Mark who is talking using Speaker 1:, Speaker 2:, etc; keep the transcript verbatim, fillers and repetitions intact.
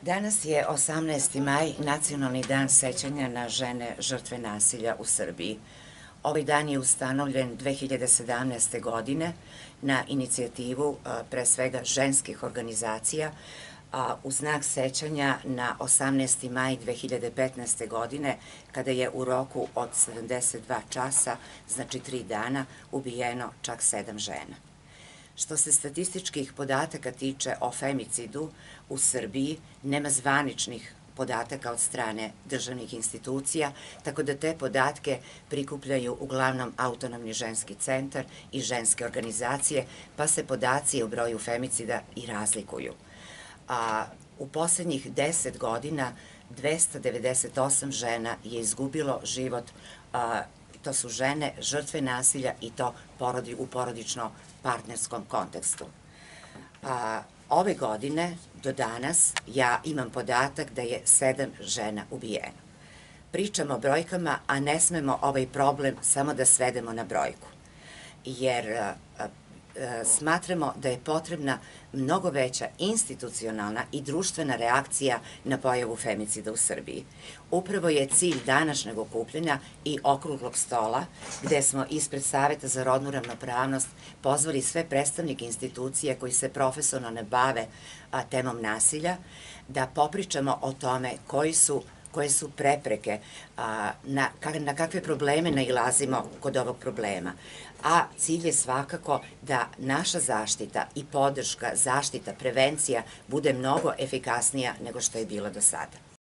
Speaker 1: Danas je osamnaesti maj, Nacionalni dan sećanja na žene žrtve nasilja u Srbiji. Ovaj dan je ustanovljen dve hiljade sedamnaeste. godine na inicijativu pre svega ženskih organizacija u znak sećanja na osamnaesti maj dve hiljade petnaeste. godine, kada je u roku od sedamdeset dva časa, znači tri dana, ubijeno čak sedam žena. Što se statističkih podataka tiče o femicidu u Srbiji, nema zvaničnih podataka od strane državnih institucija, tako da te podatke prikupljaju uglavnom Autonomni ženski centar i ženske organizacije, pa se podaci o broju femicida i razlikuju. U poslednjih deset godina dvesta devedeset osam žena je izgubilo život, to su žene žrtve nasilja i to u porodično-partnerskom kontekstu. Ove godine, do danas, ja imam podatak da je sedam žena ubijeno. Pričamo o brojkama, a ne smemo ovaj problem samo da svedemo na brojku, jer smatramo da je potrebna mnogo veća institucionalna i društvena reakcija na pojavu femicida u Srbiji. Upravo je cilj današnjeg okupljanja i okruglog stola, gde smo ispred Saveta za rodnu ravnopravnost pozvali sve predstavnike institucije koji se profesionalno bave temom nasilja, da popričamo o tome koji su koje su prepreke, na kakve probleme nailazimo kod ovog problema. A cilj je svakako da naša zaštita i podrška, zaštita, prevencija bude mnogo efikasnija nego što je bila do sada.